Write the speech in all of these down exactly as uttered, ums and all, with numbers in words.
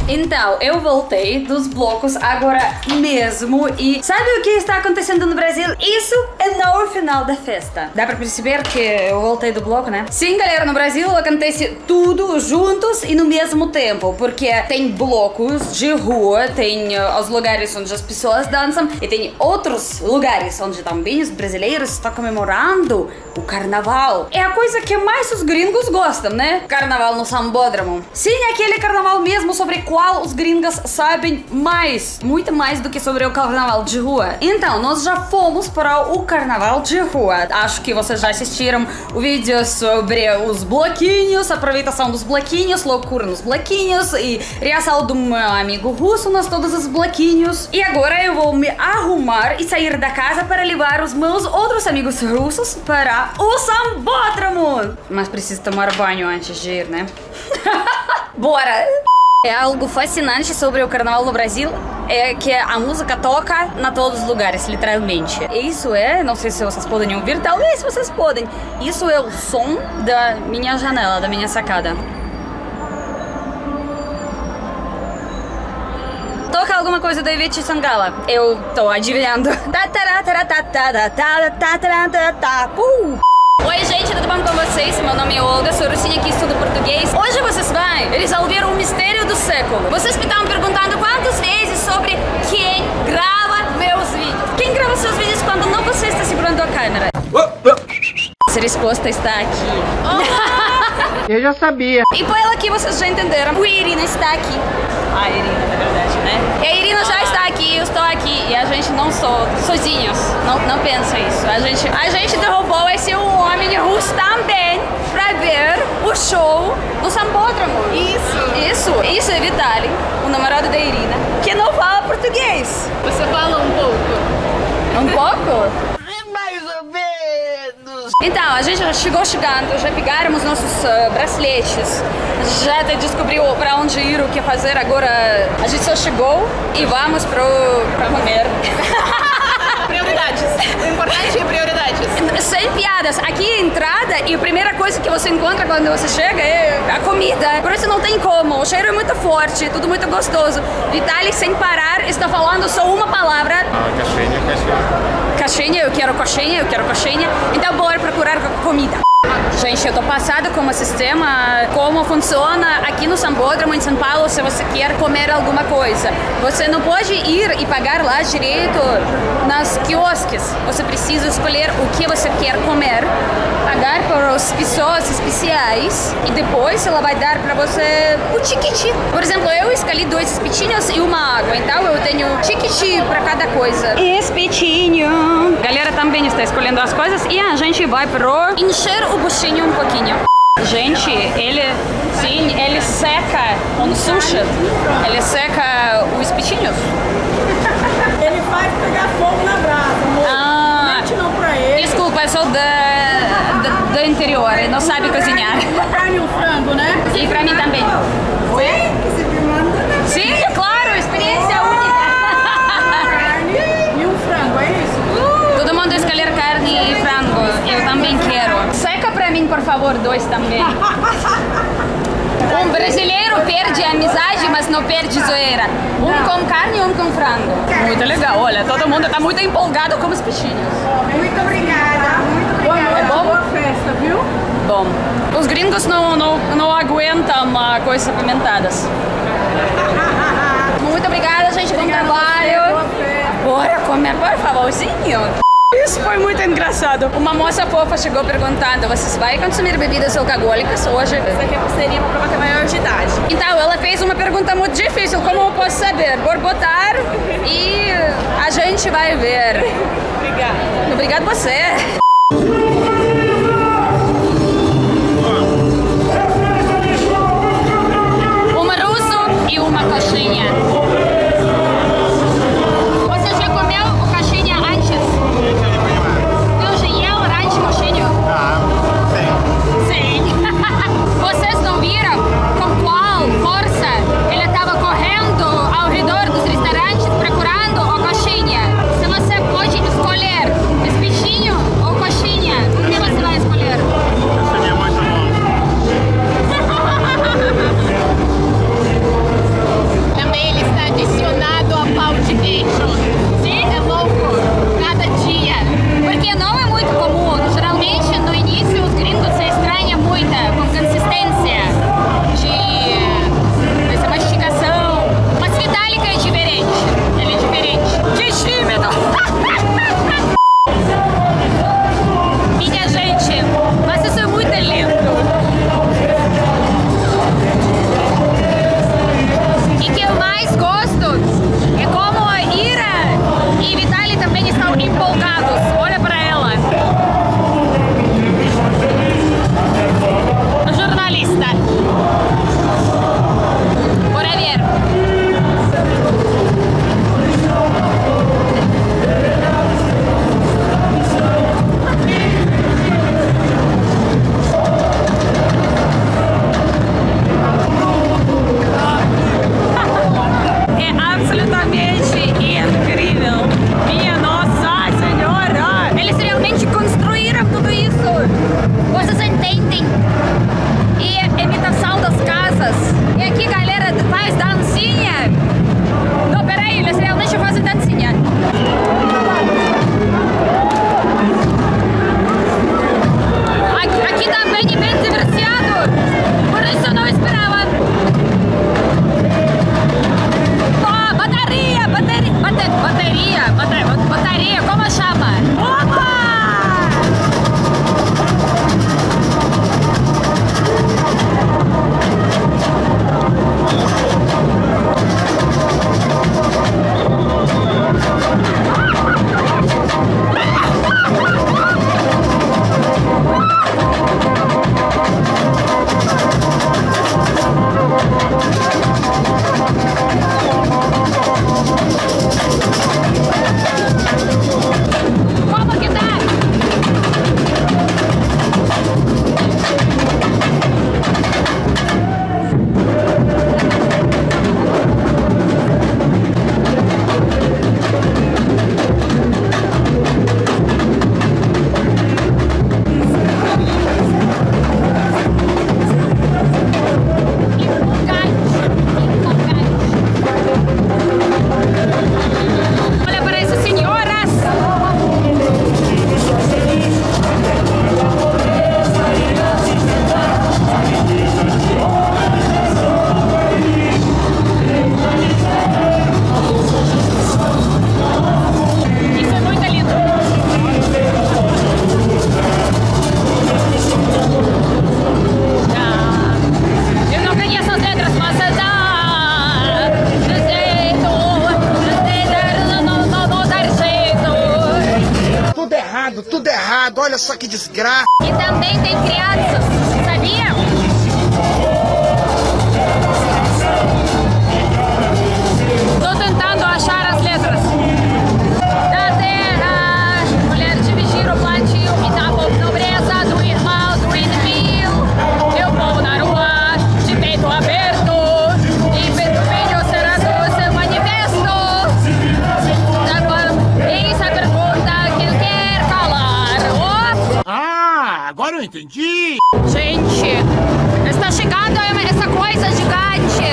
Então, eu voltei dos blocos agora mesmo e sabe o que está acontecendo no Brasil? Isso é não o final da festa. Dá pra perceber que eu voltei do bloco, né? Sim, galera, no Brasil acontece tudo juntos e no mesmo tempo, porque tem blocos de rua, tem uh, os lugares onde as pessoas dançam e tem outros lugares onde também os brasileiros estão comemorando o carnaval. É a coisa que mais os gringos gostam, né? Carnaval no Sambódromo. Sim, aquele carnaval mesmo sobre o qual os gringos sabem mais, muito mais do que sobre o carnaval de rua. Então, nós já fomos para o carnaval de rua. Acho que vocês já assistiram o vídeo sobre os bloquinhos, aproveitação dos bloquinhos, loucura nos bloquinhos e reação do meu amigo russo nas todos os bloquinhos. E agora eu vou me arrumar e sair da casa para levar os meus outros amigos russos para o Sambódromo. Mas preciso tomar banho antes de ir, né? Bora! É algo fascinante sobre o carnaval no Brasil, é que a música toca na todos os lugares, literalmente. Isso é, não sei se vocês podem ouvir, talvez vocês podem. Isso é o som da minha janela, da minha sacada. Toca alguma coisa da Ivete Sangalo. Eu tô adivinhando. Oi, gente, tudo bom com vocês? Meu nome é Olga, sou russinha que estudo português. Hoje vocês vão resolver o mistério do século. Vocês me estavam perguntando quantas vezes sobre quem grava meus vídeos. Quem grava seus vídeos quando não você está segurando a câmera? Essa resposta está aqui. Eu já sabia. E pelo que vocês já entenderam, o Irina está aqui. A Irina, na verdade, né? E a Irina já está aqui, eu estou aqui. E a gente não sou sozinhos. Não, não pensa isso. A gente, a gente derrubou esse homem russo também pra ver o show do Sambódromo. Isso. Isso. Isso é Vitali, o namorado da Irina, que não fala português. Você fala um pouco? Um pouco? Mais ou menos. Então, a gente já chegou chegando, já pegaram os nossos uh, braceletes, a gente já até descobriu pra onde ir, o que fazer, agora a gente só chegou e vamos pro, pra comer. Prioridades. O importante é prioridades. Sem piadas, aqui é a entrada e a primeira coisa que você encontra quando você chega é a comida. Por isso não tem como, o cheiro é muito forte, tudo muito gostoso. Vitali, sem parar, está falando só uma palavra. Ah, caixinha, caixinha. Caixinha, eu quero coxinha, eu quero coxinha. Então bora procurar comida. Gente, eu tô passada com o sistema, como funciona aqui no Sambódromo, em São Paulo, se você quer comer alguma coisa. Você não pode ir e pagar lá direito nas quiosques. Você precisa escolher o que você quer comer, pagar para as pessoas especiais e depois ela vai dar para você o ticket. Por exemplo, eu escolhi dois espetinhos e uma água, então eu tenho ticket para cada coisa. Espetinho. A galera também está escolhendo as coisas e a gente vai pro encher o buchinho um pouquinho. Gente, ele, sim, ele seca com sushi, ele seca os espetinhos. Ele faz pegar fogo na brasa, amor. Ah, Mente não pra ele. desculpa, eu sou da, da, do interior, ele não sabe cozinhar. Uma carne e um frango, né? E pra mim também. Sim, que se filmando, né? Sim, claro, experiência única. Carne e um frango, é isso? Todo mundo escolher carne e frango, eu também quero. Seca pra mim, por favor, dois também. Um brasileiro perde a amizade, mas não perde zoeira. Um com carne e um com frango. Muito legal, olha, todo mundo tá muito empolgado com os peixinhos. Muito obrigada, muito obrigada. É bom? Boa festa, viu? Bom, os gringos não, não, não aguentam uh, coisas apimentadas. Muito obrigada, gente, bom trabalho. Boa festa. Bora comer, por favorzinho. Isso foi muito engraçado. Uma moça fofa chegou perguntando: vocês vão consumir bebidas alcoólicas hoje? Isso aqui seria uma prova que é maior de idade. Então, ela fez uma pergunta muito difícil. Como eu posso saber? Vou botar e a gente vai ver. Obrigada. Obrigado você. Uma russo e uma coxinha. Procurando a coxinha. Se você pode escolher espetinho ou coxinha. errado, olha só que desgraça. E também tem crianças, sabia? Tô tentando achar as letras. Da terra, mulher dividir o plantio e da pobreza do irmão do inimigo. Eu vou na rua, de peito aberto, e peito bem será do seu manifesto. Eis a pergunta que eu quero calar. Oh. Ah, agora eu entendi. Gente, está chegando essa coisa gigante.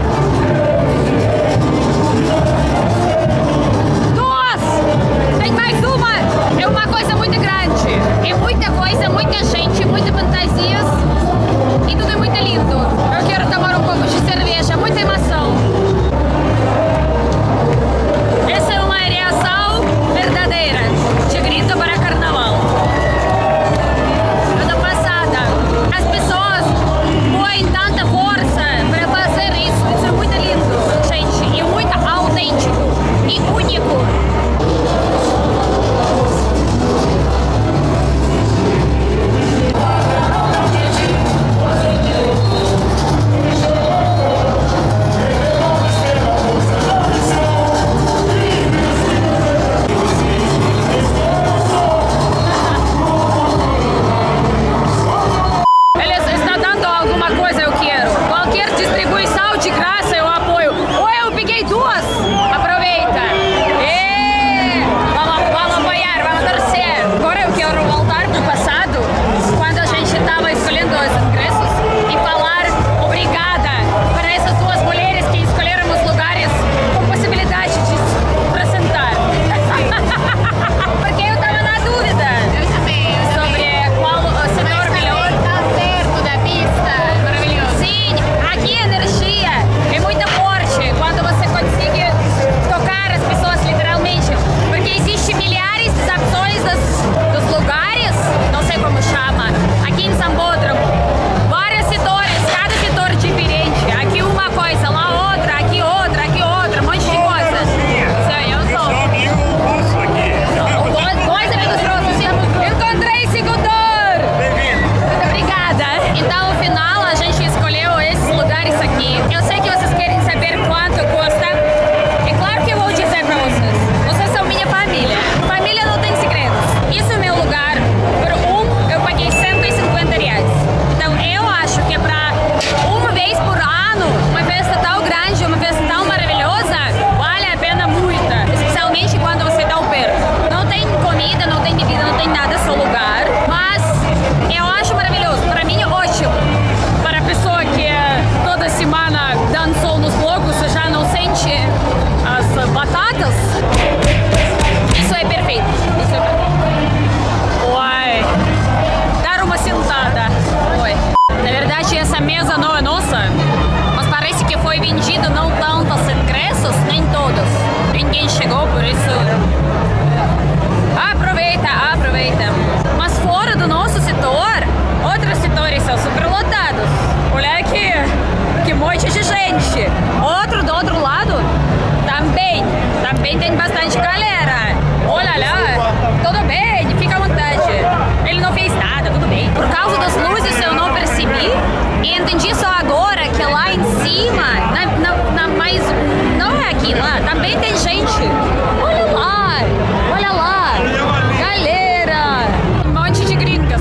Duas! Tem mais uma! É uma coisa muito grande. É muita coisa, muita gente, muitas fantasias. E tudo é muito lindo. Eu quero tomar um pouco de cerveja, muita emoção. Essa é uma reação verdadeira de grito para carnaval. Ano passada, as pessoas põem tanta força para fazer isso. Isso é muito lindo, gente. E muito autêntico e único. Beleza, está dando alguma coisa, eu quero. Qualquer distribuição de graça eu apoio. Ou eu peguei duas. Aproveita. E... Vamos, vamos apoiar, vamos torcer. Agora eu quero voltar pro passado, quando a gente estava escolhendo os ingressos, e falar obrigada para essas duas mulheres que escolheram os lugares com possibilidade de se sentar. Porque eu estava na dúvida. Eu também, eu também. Sobre qual o setor melhor. Tá perto da pista, maravilhoso. Sim, aqui a energia é muito forte quando você consegue tocar as pessoas literalmente. Porque existem milhares de opções dos, dos lugares, não sei como chama, aqui em Sambódromo. Vários setores, cada setor diferente. Aqui uma coisa, lá outra, aqui outra, aqui outra, um monte de coisas. Sim, eu sou. Dois, dois amigos nossos. Encontrei seguidor! Muito obrigada. Então, no final, a gente escolheu esses lugares aqui. Eu sei que vocês querem saber quanto custa. É claro que eu vou dizer pra vocês. Vocês são minha família. Família não tem segredos. Isso é meu lugar. Por um, eu paguei cento e cinquenta reais. Então, eu acho que é pra uma vez por ano, uma festa tão grande, uma festa tão maravilhosa, vale a pena muito. Especialmente quando você tá perto. Não tem comida, não tem bebida, não tem nada, só lugar. Mas eu acho maravilhoso. Para mim, ótimo. Para a pessoa que toda semana dançou nos blocos, já não sente as batatas. Isso é perfeito. Isso é perfeito. Uai. Dar uma sentada. Oi. Na verdade, essa mesa não é nossa. Mas parece que foi vendido não tantos ingressos, nem todos. Ninguém chegou, por isso... Aproveita, aproveita. Mas fora do nosso setor, outros setores são superlotados. Olha aqui, que monte de gente. Outro do outro lado, também. Também tem bastante galera. Olha lá, tudo bem, fica à vontade. Ele não fez nada, tudo bem. Por causa das luzes eu não percebi. E entendi só agora que lá em cima, na, na, na mais... Não é aqui, lá, também tem gente. Olha lá, olha lá. Galera, um monte de gringas.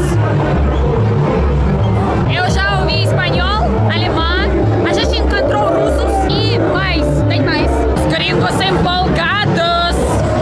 Eu já ouvi espanhol, alemão, a gente encontrou russos e mais, tem mais. Os gringos empolgados.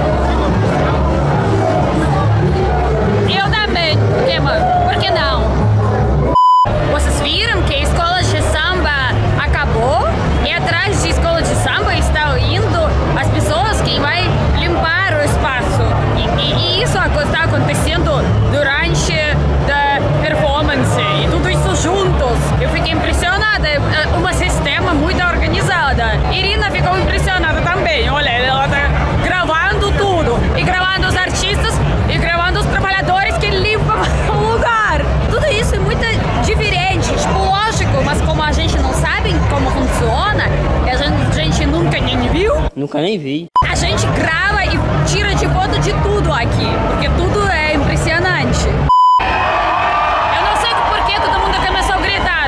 Eu também, por que não? Vocês viram que a escola de samba acabou? E atrás de escola de samba estão indo as pessoas que vai limpar o espaço. E, e, e isso está acontecendo durante a performance. E tudo isso juntos. Eu fiquei impressionada. É um sistema muito organizado. Irina ficou impressionada também. Olha, ela está gravando tudo. E gravando os artistas. E gravando os trabalhadores que limpam o lugar. Tudo isso é muito diferente. Tipo, lógico. Mas como a gente não sabe como funciona, e a gente, a gente nunca nem viu. Nunca nem vi. a gente grava e tira de foto de tudo aqui, porque tudo é impressionante. Eu não sei por que todo mundo começou a gritar.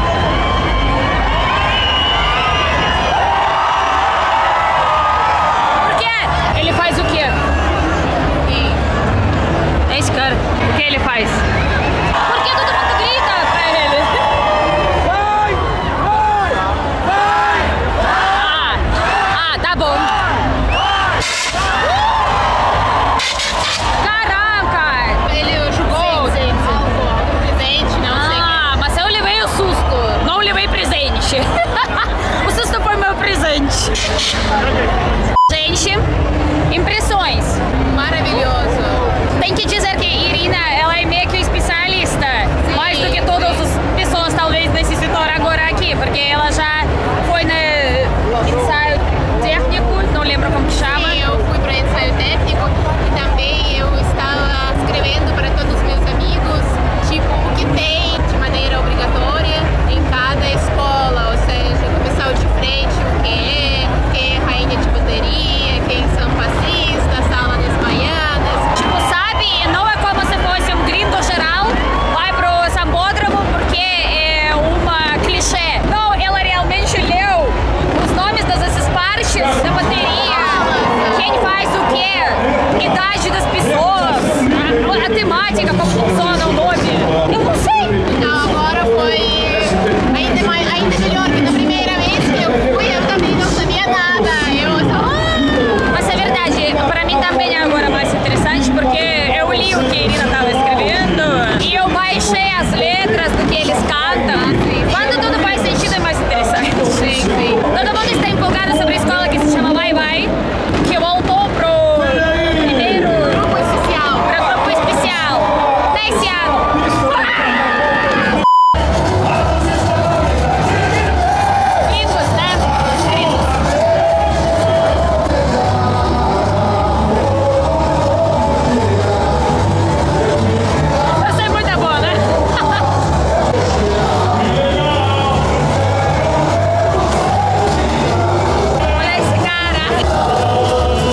Por quê? Ele faz o quê? Esse cara, o que ele faz? Por que todo mundo grita pra ele? Vai! Vai! Vai! Ah, ah, tá bom. Caraca! Ele jogou presente, não sei. Ah, mas eu levei o susto, não levei presente. O susto foi meu presente. Gente, impressões. Maravilhoso. Tem que dizer que Irina, ela é meio que especialista, Sim, mais do que todas sim. as pessoas talvez nesse setor agora aqui, porque ela já foi no ensaio técnico, não lembro como que chama. Sim, eu fui para ensaio técnico e também eu estava escrevendo para todos os meus amigos, tipo, o que tem de maneira obrigatória em cada escola, ou seja, do pessoal de frente, o que é, quem é rainha de bateria, quem são passistas, sala das baianas. Tipo, sabe, não é como se fosse um gringo geral, vai pro sambódromo porque é uma clichê. Não, ela realmente leu os nomes dessas partes da bateria, quem faz o quê, idade das pessoas, a, a temática, como funciona o nome. Eu não sei. Então agora foi ainda, mais, ainda melhor que na primeira vez que eu fui, eu também não sabia nada. Eu só... Ah! Mas é verdade, para mim também é agora mais interessante porque eu li o que a Irina estava escrevendo e eu baixei as letras do que eles cantam. Quando tudo faz sentido é mais interessante. Sim, sim. Todo mundo está empolgado sobre a escola que se chama Vai Vai, que voltou pro primeiro Grupo especial. pro grupo especial nesse ano. Gringos, né? Gringos. Eu sei muita boa, né? Olha esse cara.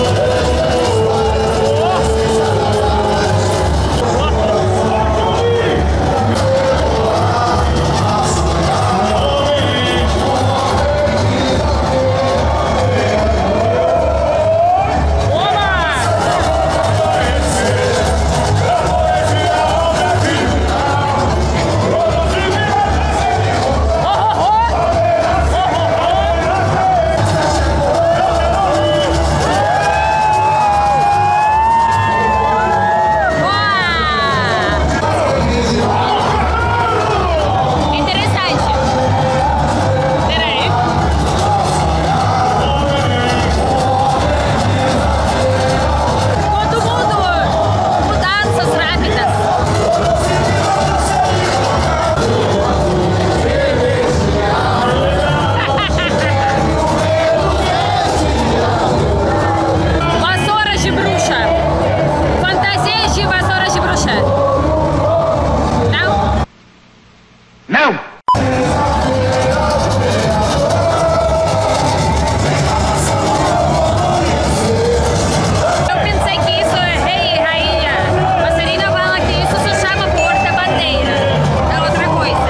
Interessante. Peraí. Todo mundo mudanças rápidas. Vassouras de bruxa. Fantasias de vassouras de bruxa. Não? Não! Eu pensei que isso é rei e rainha, mas a Irina fala que isso se chama porta-bandeira. É outra coisa.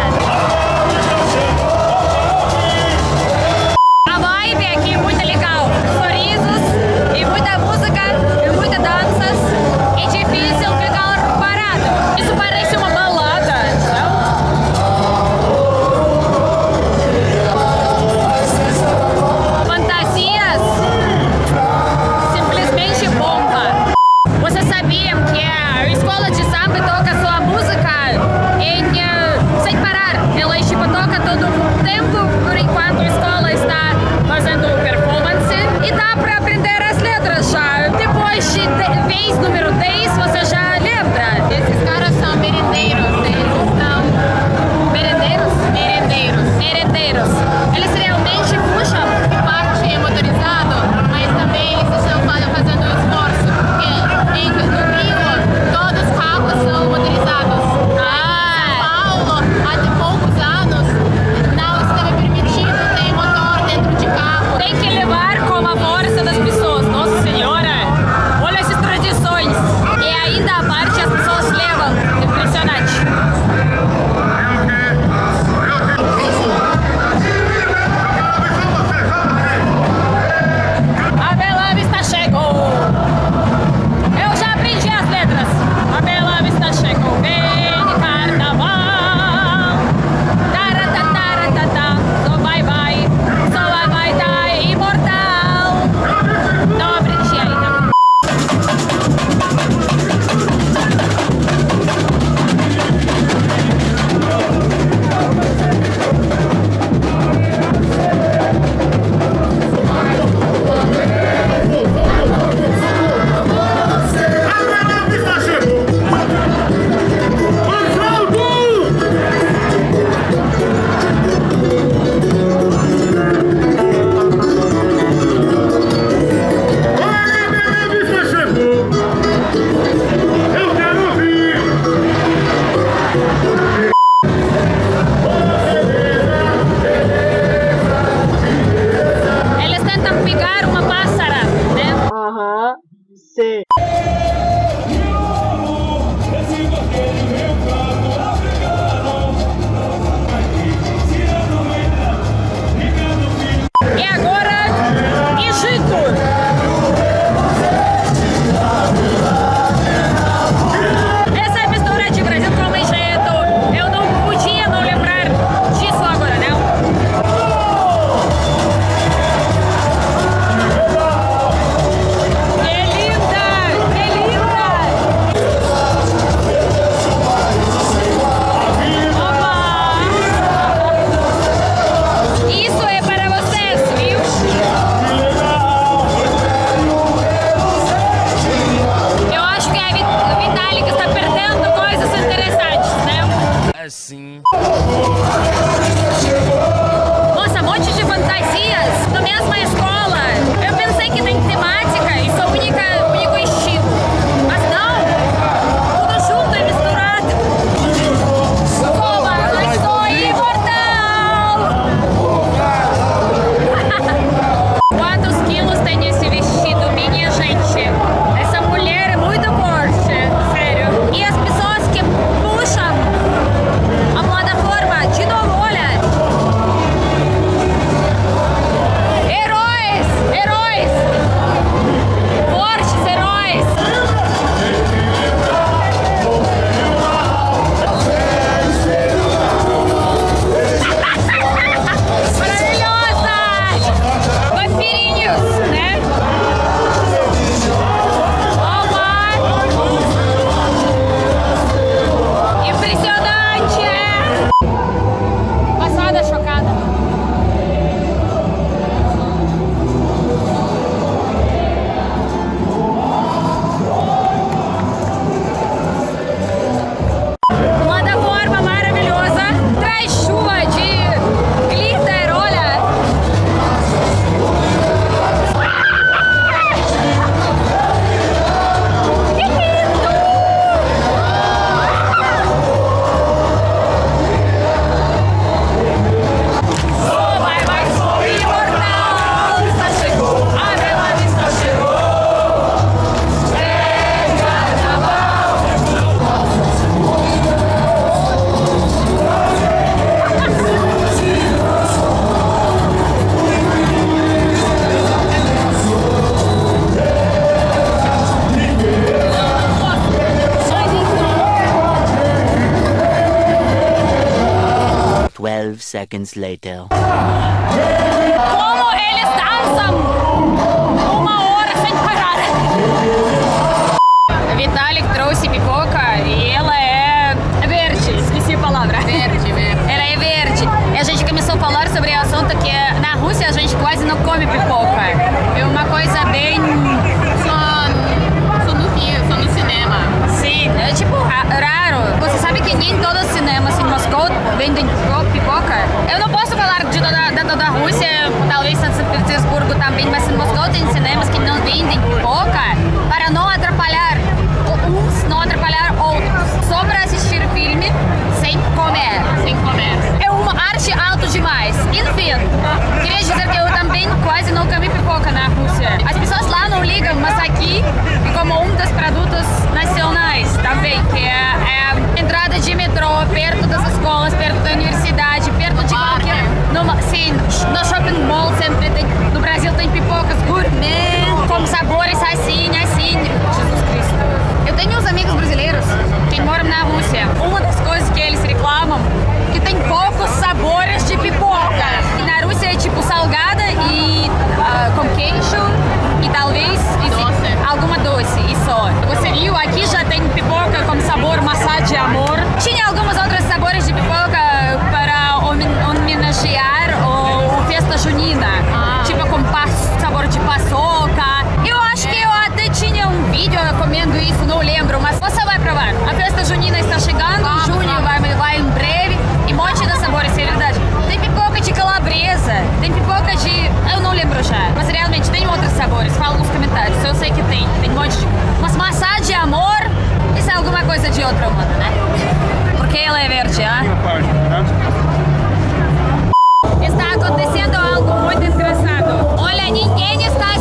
A vibe aqui é muito legal. Sorrisos, e muita música, e muitas danças. É difícil ficar parado. Isso parece uma balada, não? Fantasias simplesmente bomba. Vocês sabiam que a escola de samba toca sua música em, uh, sem parar? Ela tipo, toca todo o tempo por enquanto a escola está fazendo performance e dá pra aprender as letras já. Depois de, de vez número imitar uma pássara, né? Aham, sei. E agora, Egito. Essa é mistura de Brasil com Egito. Eu não podia não lembrar disso agora, não? Que linda! Que linda! Opa! Isso é para vocês, viu? Eu acho que a Vitálica está perdendo coisas interessantes, né? Assim. Nossa, um monte de fantasias na mesma escola. Eu pensei que tem temática e só única, único estilo. Mas não! Tudo junto e misturado. Toma, mas sou imortal! Quantos quilos tem esse vestido, minha gente? Essa mulher é muito forte, sério. E as pessoas que puxam a plataforma, de novo, olha. Heróis! Heróis! Fortes heróis! Maravilhosa! Vampirinhos, né? Oh, impressionante, é? Passada, chocada. Plataforma maravilhosa, traz chuva de glitter, olha. Que lindo! Oh, vai, vai, imortal! Está chegou, a bela vista chegou. É carnaval. Twelve seconds later. Como eles dançam uma hora sem parar. A Vitalik trouxe pipoca e ela é verde, esqueci a palavra. Verde, verde. Ela é verde. E a gente começou a falar sobre o assunto que na Rússia a gente quase não come pipoca. É uma coisa bem... Só, só no filme, só no cinema. Sim, é tipo ra- raro. Você sabe que nem todos os cinemas em Moscou vendem pipoca? Eu não posso falar de toda, de toda a Rússia, talvez São Petersburgo também, mas em Moscou tem cinemas que não vendem pipoca para não atrapalhar uns, não atrapalhar outros. Só para assistir filme sem comer. Sem comer. É uma arte alto demais. Enfim, queria dizer que eu também quase não comi pipoca na Rússia. As pessoas lá não ligam, mas aqui, como um dos produtos nacionais também, que é, é a entrada de metrô, perto das escolas, perto da universidade, perto de qualquer... Numa, sim, no shopping mall sempre tem... No Brasil tem pipocas gourmet, com sabores assim, assim. Jesus Cristo. Eu tenho uns amigos brasileiros que moram na Rússia. Uma das coisas que eles reclamam que tem poucos sabores de pipoca. E na Rússia é tipo salgada e uh, com queijo e talvez e Doce. alguma doce e só. Você viu? Aqui já tem pipoca com sabor maçã de amor. Tinha alguns outros sabores de pipoca para homenagear o, o festa junina. Ah. Tipo com pas- sabor de paçoca. Eu acho que eu até tinha um vídeo comendo isso, não lembro, mas você vai provar. A festa junina está chegando, Vamos, junho vamos. vai, vai em breve. E um monte de sabores, é verdade. Tem pipoca de calabresa, tem pipoca de... eu não lembro já. Mas realmente tem outros sabores, fala nos comentários. Eu sei que tem, tem um monte de... Mas maçã de amor, isso é alguma coisa de outro mundo, né? Porque ela é verde, ah? Está acontecendo algo muito engraçado. Olha, ninguém está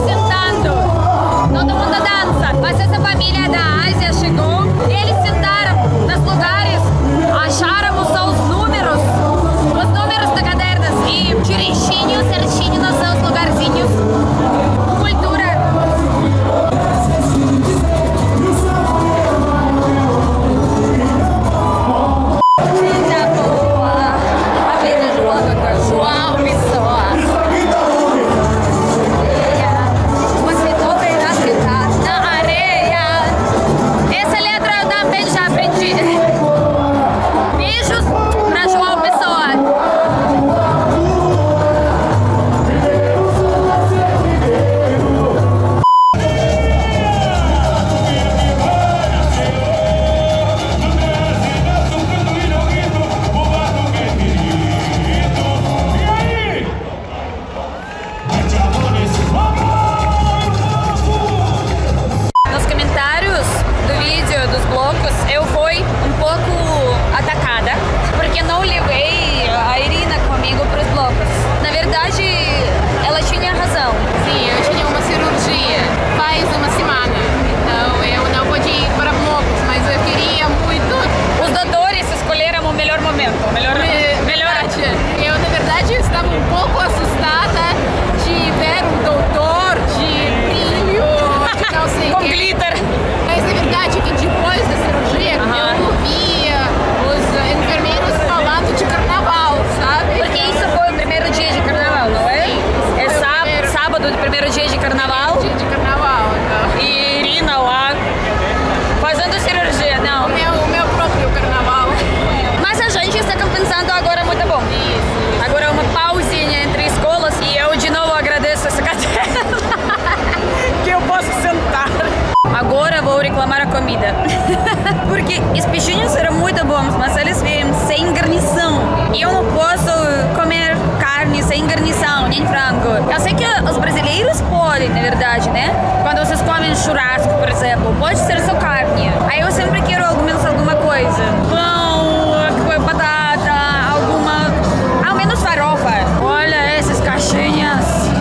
primeiro dia de carnaval. Dia de carnaval, então. E Irina lá fazendo cirurgia, não. O meu, o meu próprio carnaval. Mas a gente está compensando agora muito bom. Isso. Agora uma pausinha entre escolas e eu de novo agradeço essa cadeira que eu posso sentar. Agora vou reclamar a comida. Porque os peixinhos eram muito bons, mas eles vêm sem garnição. E eu não posso comer carne sem garnição, nem frango. Eu sei que os brasileiros podem, na verdade, né? Quando vocês comem churrasco, por exemplo, pode ser só carne. Aí eu sempre quero ao menos alguma coisa. Pão, batata, alguma... ao menos farofa. Olha essas caixinhas.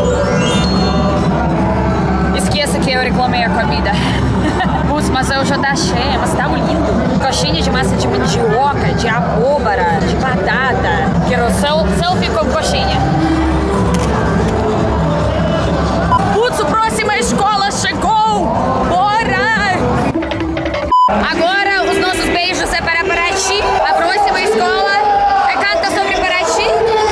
Esqueça que eu reclamei a comida. Putz, mas eu já tá cheia, mas tá lindo. Coxinha de massa de mandioca, de abóbora, de batata. Quero sel selfie com coxinha. Putz, a próxima escola chegou! Bora! Agora os nossos beijos é para Paraty. A próxima escola é canta sobre Paraty.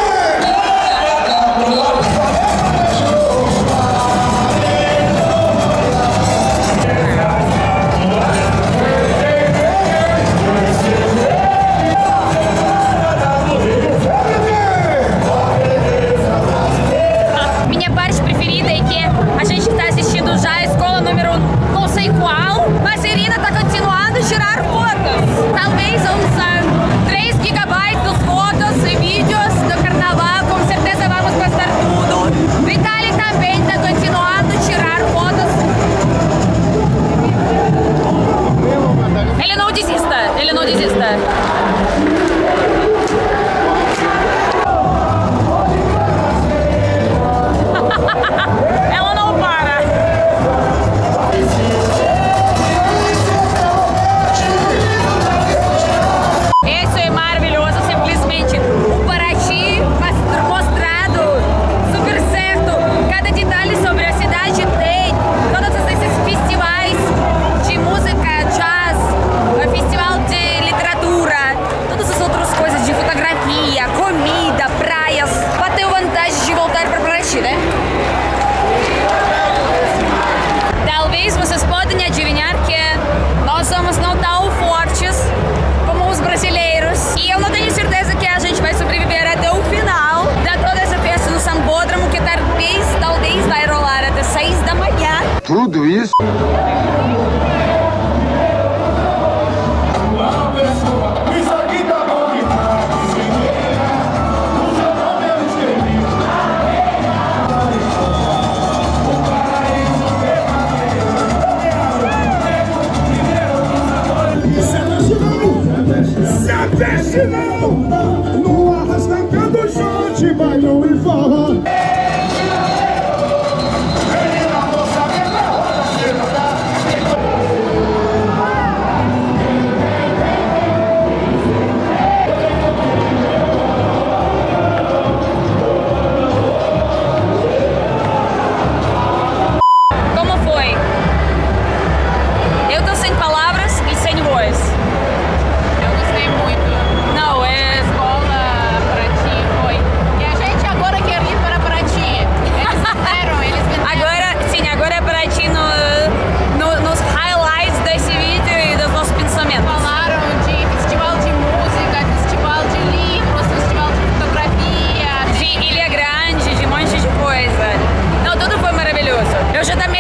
Minha parte preferida é que a gente está assistindo já a escola número não sei qual, mas a Irina está continuando a tirar fotos. Talvez uns três gigabytes dos fotos e vídeos do carnaval, com certeza vamos postar tudo. Vitali também está continuando a tirar fotos. Ele não desista, ele não desista. Ela não para. Isso é maravilhoso, simplesmente o Paraty mostrado super certo. Cada detalhe sobre a cidade tem. Todos esses festivais de música, jazz, festival de literatura, todas as outras coisas de fotografia, comida, praias. Bateu vantagem de voltar para Paraty, né? Talvez vocês podem adivinhar que nós somos não tão fortes como os brasileiros. E eu não tenho certeza que a gente vai sobreviver até o final de toda essa festa no Sambódromo, que talvez, talvez vai rolar até seis da manhã. Tudo isso? Isso aqui tá bom demais. Se não, no arrastacando chute, bailão e fala. Como foi? Eu tô sem palavras e sem voz. Eu gostei muito. Não, é... Escola Paraty foi. E a gente agora quer ir para Paraty. Eles venderam, eles venderam. Agora, sim, agora é Paraty no, no, nos highlights desse vídeo e dos nossos pensamentos. Falaram de festival de música, festival de livros, festival de fotografia. De Ilha Grande, de um monte de coisa. Não, tudo foi maravilhoso. Eu já também